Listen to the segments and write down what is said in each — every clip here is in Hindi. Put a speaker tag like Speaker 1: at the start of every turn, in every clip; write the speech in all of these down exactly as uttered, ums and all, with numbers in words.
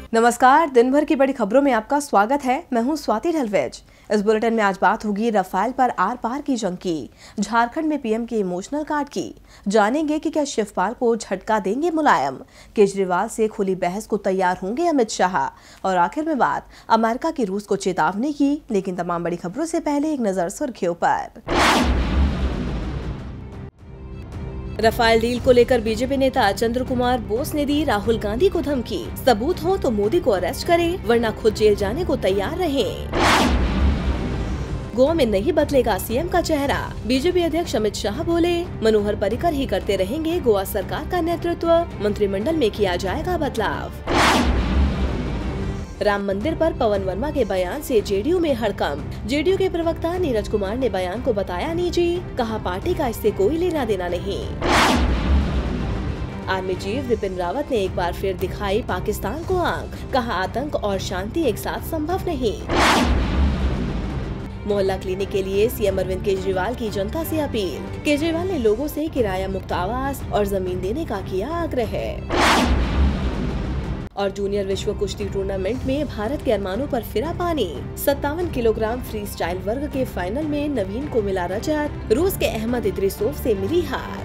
Speaker 1: नमस्कार, दिन भर की बड़ी खबरों में आपका स्वागत है। मैं हूं स्वाति ढलवेज। इस बुलेटिन में आज बात होगी रफाल पर आर पार की जंग की, झारखंड में पीएम के इमोशनल कार्ड की। जानेंगे कि क्या शिवपाल को झटका देंगे मुलायम, केजरीवाल से खुली बहस को तैयार होंगे अमित शाह, और आखिर में बात अमेरिका की रूस को चेतावनी की। लेकिन तमाम बड़ी खबरों से पहले एक नजर सुर्खियों पर। रफाल डील को लेकर बीजेपी नेता चंद्र कुमार बोस ने दी राहुल गांधी को धमकी, सबूत हो तो मोदी को अरेस्ट करें वरना खुद जेल जाने को तैयार रहें। गोवा में नहीं बदलेगा सीएम का चेहरा, बीजेपी अध्यक्ष अमित शाह बोले मनोहर पर्रिकर ही करते रहेंगे गोवा सरकार का नेतृत्व, मंत्रिमंडल में किया जाएगा बदलाव। राम मंदिर पर पवन वर्मा के बयान से जेडीयू में हड़कंप, जेडीयू के प्रवक्ता नीरज कुमार ने बयान को बताया निजी, कहा पार्टी का इससे कोई लेना देना नहीं। आर्मी चीफ बिपिन रावत ने एक बार फिर दिखाई पाकिस्तान को आंख, कहा आतंक और शांति एक साथ संभव नहीं। मोहल्ला क्लिनिक के लिए सीएम अरविंद केजरीवाल की जनता से अपील, केजरीवाल ने लोगों से किराया मुक्त आवास और जमीन देने का किया आग्रह। और जूनियर विश्व कुश्ती टूर्नामेंट में भारत के अरमानों पर फिरा पानी, सत्तावन किलोग्राम फ्री स्टाइल वर्ग के फाइनल में नवीन को मिला रजत, रूस के अहमद इद्रिसोव से मिली हार।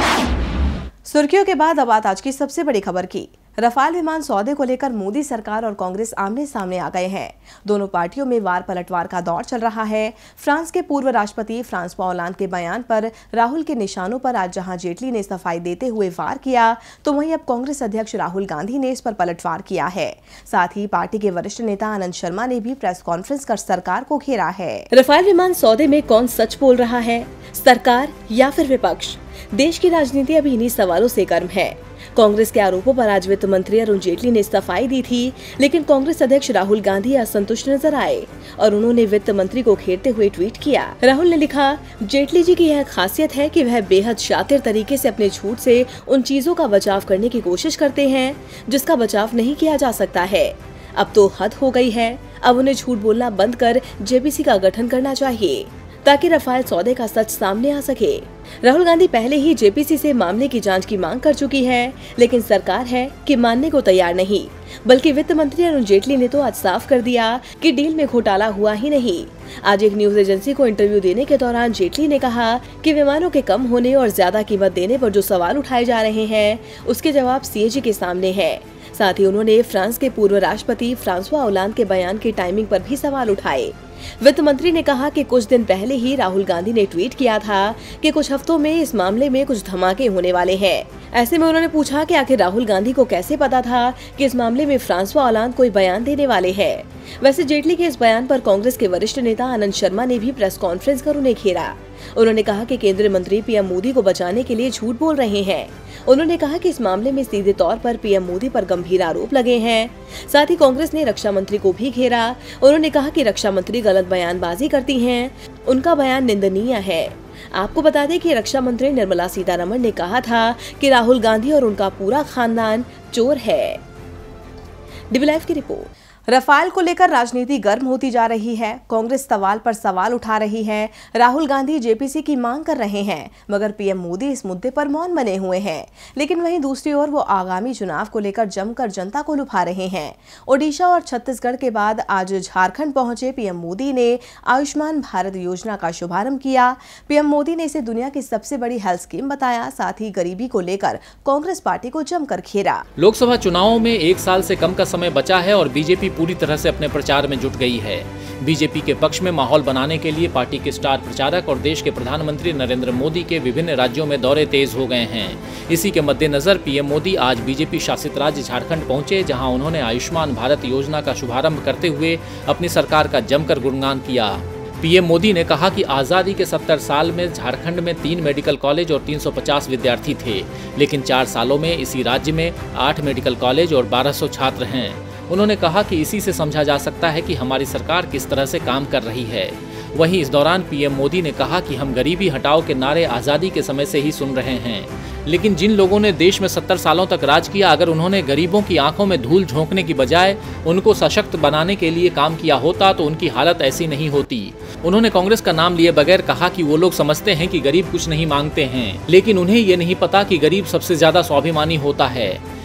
Speaker 1: सुर्खियों के बाद अब बात आज की सबसे बड़ी खबर की। रफाल विमान सौदे को लेकर मोदी सरकार और कांग्रेस आमने सामने आ गए हैं। दोनों पार्टियों में वार पलटवार का दौर चल रहा है। फ्रांस के पूर्व राष्ट्रपति फ्रांसवा ओलांद के बयान पर राहुल के निशानों पर आज जहां जेटली ने सफाई देते हुए वार किया, तो वहीं अब कांग्रेस अध्यक्ष राहुल गांधी ने इस पर पलटवार किया है। साथ ही पार्टी के वरिष्ठ नेता आनंद शर्मा ने भी प्रेस कॉन्फ्रेंस कर सरकार को घेरा है। रफाल विमान सौदे में कौन सच बोल रहा है, सरकार या फिर विपक्ष? देश की राजनीति अभी इन्हीं सवालों से गर्म है। कांग्रेस के आरोपों पर आज वित्त मंत्री अरुण जेटली ने सफाई दी थी, लेकिन कांग्रेस अध्यक्ष राहुल गांधी असंतुष्ट नजर आए और उन्होंने वित्त मंत्री को घेरते हुए ट्वीट किया। राहुल ने लिखा, जेटली जी की यह खासियत है कि वह बेहद शातिर तरीके से अपने झूठ से उन चीजों का बचाव करने की कोशिश करते हैं जिसका बचाव नहीं किया जा सकता है। अब तो हद हो गई है, अब उन्हें झूठ बोलना बंद कर जेपीसी का गठन करना चाहिए ताकि रफाल सौदे का सच सामने आ सके। राहुल गांधी पहले ही जेपीसी से मामले की जांच की मांग कर चुकी है, लेकिन सरकार है कि मानने को तैयार नहीं। बल्कि वित्त मंत्री अरुण जेटली ने तो आज साफ कर दिया कि डील में घोटाला हुआ ही नहीं। आज एक न्यूज एजेंसी को इंटरव्यू देने के दौरान जेटली ने कहा कि विमानों के कम होने और ज्यादा कीमत देने पर जो सवाल उठाए जा रहे हैं उसके जवाब सीएजी के सामने है। साथ ही उन्होंने फ्रांस के पूर्व राष्ट्रपति फ्रांसवा ओलांद के बयान की टाइमिंग पर भी सवाल उठाए। वित्त मंत्री ने कहा कि कुछ दिन पहले ही राहुल गांधी ने ट्वीट किया था कि कुछ हफ्तों में इस मामले में कुछ धमाके होने वाले हैं। ऐसे में उन्होंने पूछा कि आखिर राहुल गांधी को कैसे पता था कि इस मामले में फ्रांसवा ओलांद कोई बयान देने वाले हैं। वैसे जेटली के इस बयान पर कांग्रेस के वरिष्ठ नेता आनंद शर्मा ने भी प्रेस कॉन्फ्रेंस कर उन्हें घेरा। उन्होंने कहा कि केंद्रीय मंत्री पीएम मोदी को बचाने के लिए झूठ बोल रहे हैं। उन्होंने कहा कि इस मामले में सीधे तौर पर पीएम मोदी पर गंभीर आरोप लगे हैं। साथ ही कांग्रेस ने रक्षा मंत्री को भी घेरा। उन्होंने कहा कि रक्षा मंत्री गलत बयानबाजी करती हैं, उनका बयान निंदनीय है। आपको बता दें कि रक्षा मंत्री निर्मला सीतारमण ने कहा था कि राहुल गांधी और उनका पूरा खानदान चोर है। डीबी लाइव की रिपोर्ट। रफाल को लेकर राजनीति गर्म होती जा रही है। कांग्रेस सवाल पर सवाल उठा रही है। राहुल गांधी जेपीसी की मांग कर रहे हैं, मगर पीएम मोदी इस मुद्दे पर मौन बने हुए हैं। लेकिन वहीं दूसरी ओर वो आगामी चुनाव को लेकर जमकर जनता को लुभा रहे हैं। ओडिशा और छत्तीसगढ़ के बाद आज झारखंड पहुंचे पीएम मोदी ने आयुष्मान भारत योजना का शुभारंभ किया। पीएम मोदी ने इसे दुनिया की सबसे बड़ी हेल्थ स्कीम बताया। साथ ही गरीबी को लेकर कांग्रेस पार्टी को जमकर घेरा।
Speaker 2: लोकसभा चुनावों में एक साल से कम का समय बचा है और बीजेपी पूरी तरह से अपने प्रचार में जुट गई है। बीजेपी के पक्ष में माहौल बनाने के लिए पार्टी के स्टार प्रचारक और देश के प्रधानमंत्री नरेंद्र मोदी के विभिन्न राज्यों में दौरे तेज हो गए हैं। इसी के मद्देनजर पीएम मोदी आज बीजेपी शासित राज्य झारखंड पहुंचे, जहां उन्होंने आयुष्मान भारत योजना का शुभारंभ करते हुए अपनी सरकार का जमकर गुणगान किया। पीएम मोदी ने कहा कि आजादी के सत्तर साल में झारखंड में तीन मेडिकल कॉलेज और तीन सौ पचास विद्यार्थी थे, लेकिन चार सालों में इसी राज्य में आठ मेडिकल कॉलेज और बारह सौ छात्र हैं। उन्होंने कहा कि इसी से समझा जा सकता है कि हमारी सरकार किस तरह से काम कर रही है। वहीं इस दौरान पीएम मोदी ने कहा कि हम गरीबी हटाओ के नारे आज़ादी के समय से ही सुन रहे हैं, लेकिन जिन लोगों ने देश में सत्तर सालों तक राज किया, अगर उन्होंने गरीबों की आंखों में धूल झोंकने की बजाय उनको सशक्त बनाने के लिए काम किया होता तो उनकी हालत ऐसी नहीं होती। उन्होंने कांग्रेस का नाम लिए बगैर कहा कि वो लोग समझते हैं कि गरीब कुछ नहीं मांगते हैं, लेकिन उन्हें ये नहीं पता कि गरीब सबसे ज्यादा स्वाभिमानी होता है।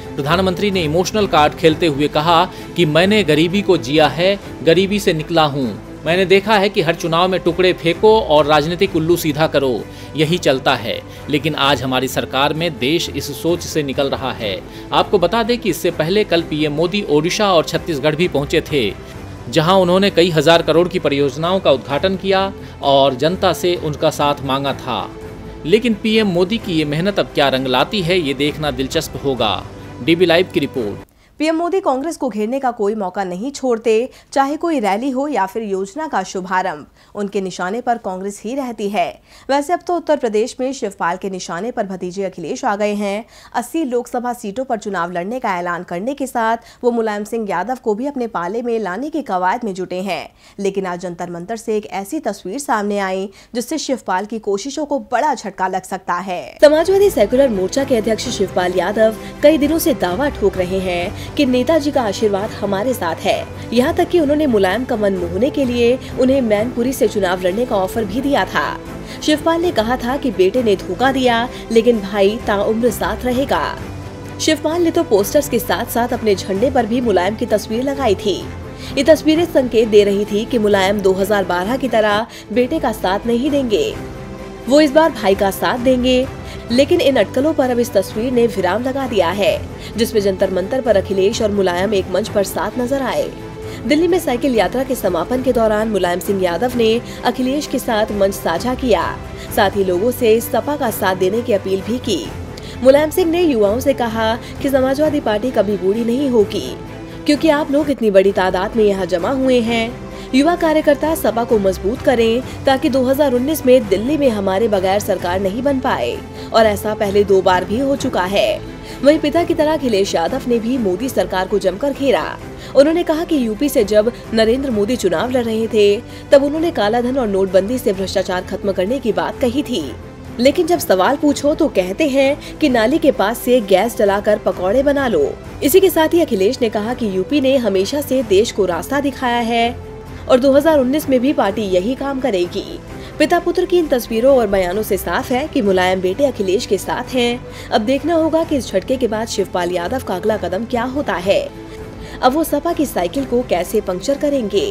Speaker 2: प्रधानमंत्री ने इमोशनल कार्ड खेलते हुए कहा कि मैंने गरीबी को जिया है, गरीबी से निकला हूँ। मैंने देखा है कि हर चुनाव में टुकड़े फेंको और राजनीतिक उल्लू सीधा करो, यही चलता है। लेकिन आज हमारी सरकार में देश इस सोच से निकल रहा है। आपको बता दें कि इससे पहले कल पीएम मोदी ओडिशा और छत्तीसगढ़ भी पहुंचे थे, जहां उन्होंने कई हजार करोड़ की परियोजनाओं का उद्घाटन किया और जनता से उनका साथ मांगा था। लेकिन पीएम मोदी की ये मेहनत अब क्या रंग लाती है, ये देखना दिलचस्प होगा। डीबी लाइव की रिपोर्ट।
Speaker 1: पीएम मोदी कांग्रेस को घेरने का कोई मौका नहीं छोड़ते, चाहे कोई रैली हो या फिर योजना का शुभारंभ, उनके निशाने पर कांग्रेस ही रहती है। वैसे अब तो उत्तर प्रदेश में शिवपाल के निशाने पर भतीजे अखिलेश आ गए हैं। अस्सी लोकसभा सीटों पर चुनाव लड़ने का ऐलान करने के साथ वो मुलायम सिंह यादव को भी अपने पाले में लाने की कवायद में जुटे हैं। लेकिन आज जंतर मंतर से एक ऐसी तस्वीर सामने आई जिससे शिवपाल की कोशिशों को बड़ा झटका लग सकता है। समाजवादी सेक्युलर मोर्चा के अध्यक्ष शिवपाल यादव कई दिनों से दावा ठोक रहे हैं कि नेताजी का आशीर्वाद हमारे साथ है। यहाँ तक कि उन्होंने मुलायम का मन मोहने के लिए उन्हें मैनपुरी से चुनाव लड़ने का ऑफर भी दिया था। शिवपाल ने कहा था कि बेटे ने धोखा दिया, लेकिन भाई ताउम्र साथ रहेगा। शिवपाल ने तो पोस्टर्स के साथ साथ अपने झंडे पर भी मुलायम की तस्वीर लगाई थी। ये तस्वीरें संकेत दे रही थी कि मुलायम दो हज़ार बारह की तरह बेटे का साथ नहीं देंगे, वो इस बार भाई का साथ देंगे। लेकिन इन अटकलों पर अब इस तस्वीर ने विराम लगा दिया है, जिसमें जंतर मंतर पर अखिलेश और मुलायम एक मंच पर साथ नजर आए। दिल्ली में साइकिल यात्रा के समापन के दौरान मुलायम सिंह यादव ने अखिलेश के साथ मंच साझा किया, साथ ही लोगों से सपा का साथ देने की अपील भी की। मुलायम सिंह ने युवाओं से कहा कि समाजवादी पार्टी कभी बूढ़ी नहीं होगी, क्योंकि आप लोग इतनी बड़ी तादाद में यहाँ जमा हुए हैं। युवा कार्यकर्ता सपा को मजबूत करें ताकि दो हज़ार उन्नीस में दिल्ली में हमारे बगैर सरकार नहीं बन पाए, और ऐसा पहले दो बार भी हो चुका है। वहीं पिता की तरह अखिलेश यादव ने भी मोदी सरकार को जमकर घेरा। उन्होंने कहा कि यूपी से जब नरेंद्र मोदी चुनाव लड़ रहे थे तब उन्होंने कालाधन और नोटबंदी से भ्रष्टाचार खत्म करने की बात कही थी, लेकिन जब सवाल पूछो तो कहते हैं कि नाली के पास से गैस जलाकर पकौड़े बना लो। इसी के साथ ही अखिलेश ने कहा कि यूपी ने हमेशा से देश को रास्ता दिखाया है और दो हज़ार उन्नीस में भी पार्टी यही काम करेगी। पिता पुत्र की इन तस्वीरों और बयानों से साफ है कि मुलायम बेटे अखिलेश के साथ हैं। अब देखना होगा कि इस झटके के बाद शिवपाल यादव का अगला कदम क्या होता है। अब वो सपा की साइकिल को कैसे पंक्चर करेंगे।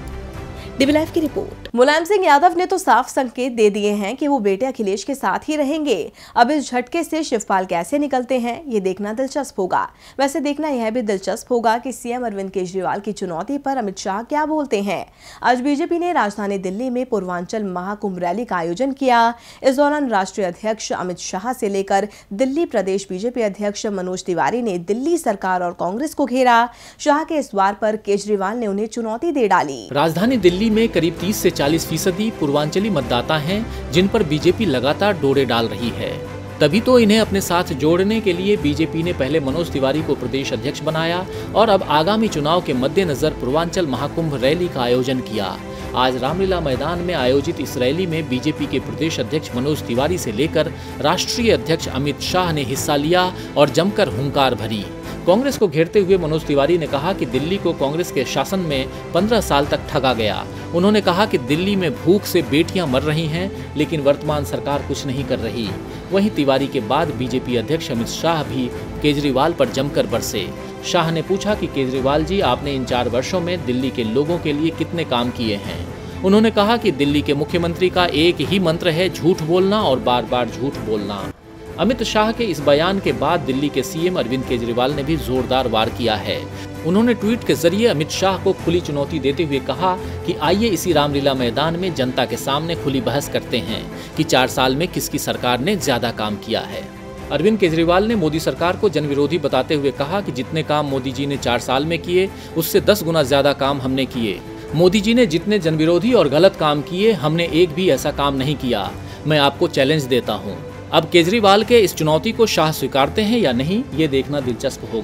Speaker 1: डीबी लाइव की रिपोर्ट। मुलायम सिंह यादव ने तो साफ संकेत दे दिए हैं कि वो बेटे अखिलेश के साथ ही रहेंगे। अब इस झटके से शिवपाल कैसे निकलते हैं, ये देखना दिलचस्प होगा। वैसे देखना यह भी दिलचस्प होगा कि सीएम अरविंद केजरीवाल की चुनौती पर अमित शाह क्या बोलते हैं। आज बीजेपी ने राजधानी दिल्ली में पूर्वांचल महाकुंभ रैली का आयोजन किया। इस दौरान राष्ट्रीय अध्यक्ष अमित शाह से लेकर दिल्ली प्रदेश बीजेपी अध्यक्ष मनोज तिवारी ने दिल्ली सरकार और कांग्रेस को घेरा। शाह के इस वार पर केजरीवाल ने उन्हें चुनौती दे डाली।
Speaker 2: राजधानी दिल्ली में करीब तीस से चालीस फीसदी पूर्वांचली मतदाता हैं, जिन पर बीजेपी लगातार डोरे डाल रही है। तभी तो इन्हें अपने साथ जोड़ने के लिए बीजेपी ने पहले मनोज तिवारी को प्रदेश अध्यक्ष बनाया और अब आगामी चुनाव के मद्देनजर पूर्वांचल महाकुंभ रैली का आयोजन किया। आज रामलीला मैदान में आयोजित इस रैली में बीजेपी के प्रदेश अध्यक्ष मनोज तिवारी से लेकर राष्ट्रीय अध्यक्ष अमित शाह ने हिस्सा लिया और जमकर हुंकार भरी। कांग्रेस को घेरते हुए मनोज तिवारी ने कहा कि दिल्ली को कांग्रेस के शासन में पंद्रह साल तक ठगा गया। उन्होंने कहा कि दिल्ली में भूख से बेटियां मर रही हैं, लेकिन वर्तमान सरकार कुछ नहीं कर रही। वहीं तिवारी के बाद बीजेपी अध्यक्ष अमित शाह भी केजरीवाल पर जमकर बरसे। शाह ने पूछा कि केजरीवाल जी, आपने इन चार वर्षों में दिल्ली के लोगों के लिए कितने काम किए हैं। उन्होंने कहा कि दिल्ली के मुख्यमंत्री का एक ही मंत्र है, झूठ बोलना और बार बार झूठ बोलना। अमित शाह के इस बयान के बाद दिल्ली के सीएम अरविंद केजरीवाल ने भी जोरदार वार किया है। उन्होंने ट्वीट के जरिए अमित शाह को खुली चुनौती देते हुए कहा कि आइए इसी रामलीला मैदान में जनता के सामने खुली बहस करते हैं कि चार साल में किसकी सरकार ने ज्यादा काम किया है। अरविंद केजरीवाल ने मोदी सरकार को जनविरोधी बताते हुए कहा कि जितने काम मोदी जी ने चार साल में किए, उससे दस गुना ज्यादा काम हमने किए। मोदी जी ने जितने जनविरोधी और गलत काम किए, हमने एक भी ऐसा काम नहीं किया। मैं आपको चैलेंज देता हूँ। अब केजरीवाल के इस चुनौती को शाह स्वीकारते हैं या नहीं, ये देखना दिलचस्प होगा।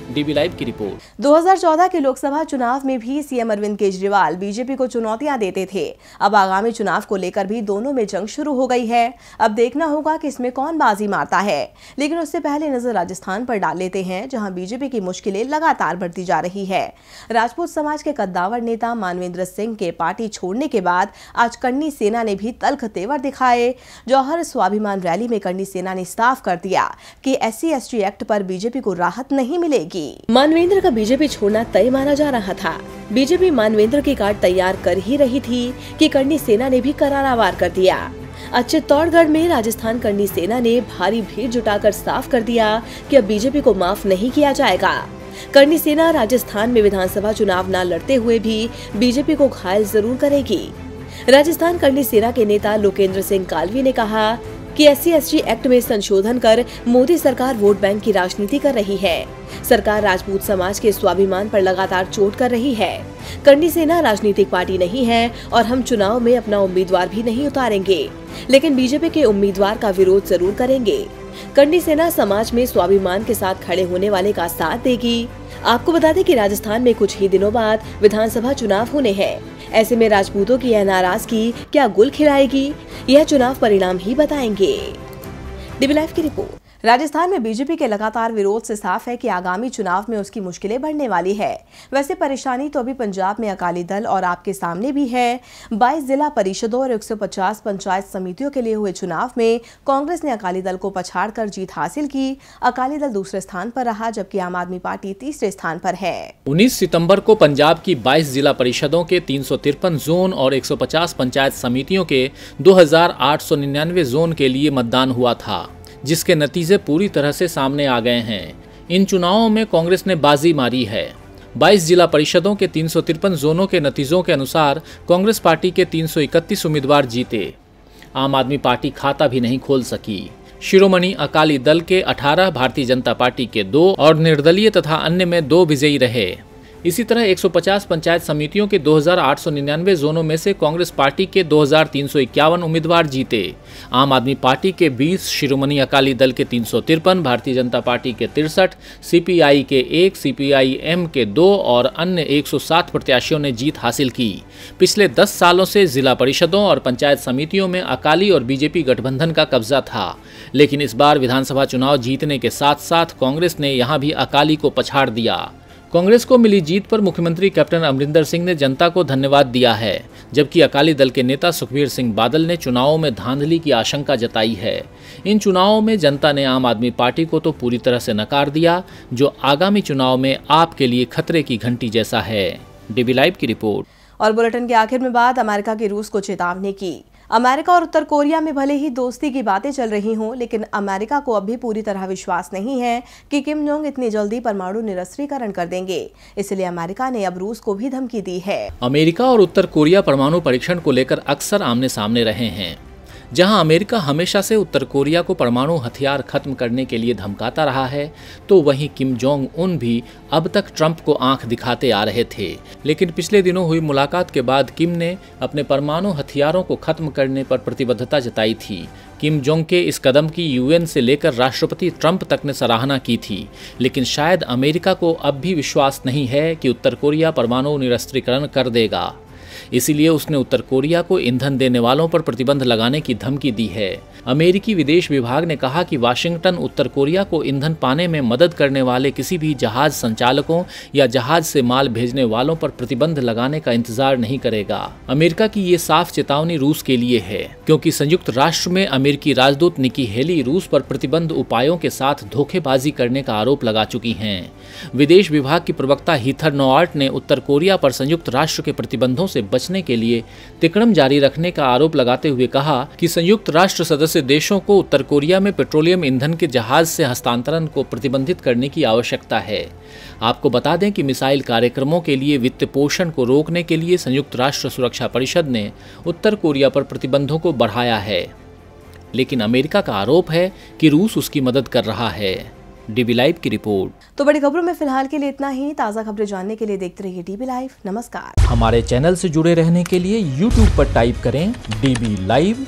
Speaker 2: डीबी लाइव की रिपोर्ट।
Speaker 1: दो हज़ार चौदह के लोकसभा चुनाव में भी सीएम अरविंद केजरीवाल बीजेपी को चुनौतियां देते थे। अब आगामी चुनाव को लेकर भी दोनों में जंग शुरू हो गई है। अब देखना होगा कि इसमें कौन बाजी मारता है। लेकिन उससे पहले नजर राजस्थान पर डाल लेते हैं, जहां बीजेपी की मुश्किलें लगातार बढ़ती जा रही है। राजपूत समाज के कद्दावर नेता मानवेंद्र सिंह के पार्टी छोड़ने के बाद आज कर्णी सेना ने भी तल्ख तेवर दिखाए। जौहर स्वाभिमान रैली में कर्णी सेना ने साफ कर दिया कि S C S T act पर बीजेपी को राहत नहीं मिलेगी। मानवेंद्र का बीजेपी छोड़ना तय माना जा रहा था। बीजेपी मानवेंद्र की कार्ड तैयार कर ही रही थी कि कर्णी सेना ने भी करारा वार कर दिया। आज चित्तौड़गढ़ में राजस्थान कर्णी सेना ने भारी भीड़ जुटाकर साफ कर दिया कि अब बीजेपी को माफ नहीं किया जाएगा। कर्णी सेना राजस्थान में विधानसभा चुनाव न लड़ते हुए भी बीजेपी को घायल जरूर करेगी। राजस्थान कर्णी सेना के नेता लोकेंद्र सिंह कालवी ने कहा कि S C S T act में संशोधन कर मोदी सरकार वोट बैंक की राजनीति कर रही है। सरकार राजपूत समाज के स्वाभिमान पर लगातार चोट कर रही है। कर्णी सेना राजनीतिक पार्टी नहीं है और हम चुनाव में अपना उम्मीदवार भी नहीं उतारेंगे, लेकिन बीजेपी के उम्मीदवार का विरोध जरूर करेंगे। कर्णी सेना समाज में स्वाभिमान के साथ खड़े होने वाले का साथ देगी। आपको बता दें कि राजस्थान में कुछ ही दिनों बाद विधानसभा चुनाव होने हैं। ऐसे में राजपूतों की यह नाराजगी क्या गुल खिलाएगी, यह चुनाव परिणाम ही बताएंगे। डीबी लाइव की रिपोर्ट। राजस्थान में बीजेपी के लगातार विरोध से साफ है कि आगामी चुनाव में उसकी मुश्किलें बढ़ने वाली है। वैसे परेशानी तो अभी पंजाब में अकाली दल और आपके सामने भी है। बाईस जिला परिषदों और एक सौ पचास पंचायत समितियों के लिए हुए चुनाव में कांग्रेस ने अकाली दल को पछाड़कर जीत हासिल की। अकाली दल दूसरे स्थान पर रहा, जबकि आम आदमी पार्टी तीसरे स्थान पर है।
Speaker 2: उन्नीस सितंबर को पंजाब की बाईस जिला परिषदों के तीन सौ तिरपन जोन और एक सौ पचास पंचायत समितियों के दो हजार आठ सौ निन्यानवे जोन के लिए मतदान हुआ था, जिसके नतीजे पूरी तरह से सामने आ गए हैं। इन चुनावों में कांग्रेस ने बाजी मारी है। बाईस जिला परिषदों के तीन सौ तिरपन जोनों के नतीजों के अनुसार कांग्रेस पार्टी के तीन सौ इकतीस उम्मीदवार जीते। आम आदमी पार्टी खाता भी नहीं खोल सकी। शिरोमणि अकाली दल के अठारह, भारतीय जनता पार्टी के दो और निर्दलीय तथा अन्य में दो विजयी रहे। इसी तरह एक सौ पचास पंचायत समितियों के दो हजार आठ सौ निन्यानवे जोनों में से कांग्रेस पार्टी के दो हजार तीन सौ इक्यावन उम्मीदवार जीते। आम आदमी पार्टी के बीस, शिरोमणि अकाली दल के तीन सौ तिरपन, भारतीय जनता पार्टी के तिरसठ, सीपीआई के एक, सीपीआई-एम के दो और अन्य एक सौ सात प्रत्याशियों ने जीत हासिल की। पिछले दस सालों से जिला परिषदों और पंचायत समितियों में अकाली और बीजेपी गठबंधन का कब्जा था, लेकिन इस बार विधानसभा चुनाव जीतने के साथ साथ कांग्रेस ने यहां भी अकाली को पछाड़ दिया। कांग्रेस को मिली जीत पर मुख्यमंत्री कैप्टन अमरिंदर सिंह ने जनता को धन्यवाद दिया है, जबकि अकाली दल के नेता सुखबीर सिंह बादल ने चुनावों में धांधली की आशंका जताई है। इन चुनावों में जनता ने आम आदमी पार्टी को तो पूरी तरह से नकार दिया, जो आगामी चुनाव में आपके लिए खतरे की घंटी जैसा है। डीबी लाइव की रिपोर्ट।
Speaker 1: और बुलेटिन के आखिर में बात अमेरिका की रूस को चेतावनी की। अमेरिका और उत्तर कोरिया में भले ही दोस्ती की बातें चल रही हों, लेकिन अमेरिका को अब भी पूरी तरह विश्वास नहीं है कि किम जोंग इतनी जल्दी परमाणु निरस्त्रीकरण कर देंगे। इसलिए अमेरिका ने अब रूस को भी धमकी दी है।
Speaker 2: अमेरिका और उत्तर कोरिया परमाणु परीक्षण को लेकर अक्सर आमने सामने रहे हैं। जहां अमेरिका हमेशा से उत्तर कोरिया को परमाणु हथियार खत्म करने के लिए धमकाता रहा है, तो वहीं किम जोंग उन भी अब तक ट्रंप को आंख दिखाते आ रहे थे। लेकिन पिछले दिनों हुई मुलाकात के बाद किम ने अपने परमाणु हथियारों को खत्म करने पर प्रतिबद्धता जताई थी। किम जोंग के इस कदम की यूएन से लेकर राष्ट्रपति ट्रंप तक ने सराहना की थी, लेकिन शायद अमेरिका को अब भी विश्वास नहीं है कि उत्तर कोरिया परमाणु निरस्त्रीकरण कर देगा। इसीलिए उसने उत्तर कोरिया को ईंधन देने वालों पर प्रतिबंध लगाने की धमकी दी है। अमेरिकी विदेश विभाग ने कहा कि वाशिंगटन उत्तर कोरिया को ईंधन पाने में मदद करने वाले किसी भी जहाज संचालकों या जहाज से माल भेजने वालों पर प्रतिबंध लगाने का इंतजार नहीं करेगा। अमेरिका की ये साफ चेतावनी रूस के लिए है, क्योंकि संयुक्त राष्ट्र में अमेरिकी राजदूत निकी हेली रूस पर प्रतिबंध उपायों के साथ धोखेबाजी करने का आरोप लगा चुकी हैं। विदेश विभाग की प्रवक्ता हीथर नोआर्ट ने उत्तर कोरिया पर संयुक्त राष्ट्र के प्रतिबंधों से बचने के लिए तिकड़म जारी रखने का आरोप लगाते हुए कहा कि संयुक्त राष्ट्र सदस्य देशों को उत्तर कोरिया में पेट्रोलियम ईंधन के जहाज से हस्तांतरण को प्रतिबंधित करने की आवश्यकता है। आपको बता दें कि मिसाइल कार्यक्रमों के लिए वित्त पोषण को रोकने के लिए संयुक्त राष्ट्र सुरक्षा परिषद ने उत्तर कोरिया पर प्रतिबंधों को बढ़ाया है, लेकिन अमेरिका का आरोप है कि रूस उसकी मदद कर रहा है। डीबी लाइव की रिपोर्ट।
Speaker 1: तो बड़ी खबरों में फिलहाल के लिए इतना ही। ताज़ा खबरें जानने के लिए देखते रहिए डीबी लाइव। नमस्कार।
Speaker 2: हमारे चैनल से जुड़े रहने के लिए यूट्यूब पर टाइप करें डीबी लाइव,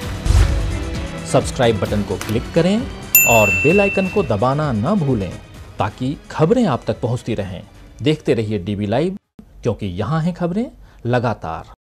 Speaker 2: सब्सक्राइब बटन को क्लिक करें और बेल आइकन को दबाना न भूलें। ताकि खबरें आप तक पहुंचती रहें। देखते रहिए डीबी लाइव, क्योंकि यहाँ हैं खबरें लगातार।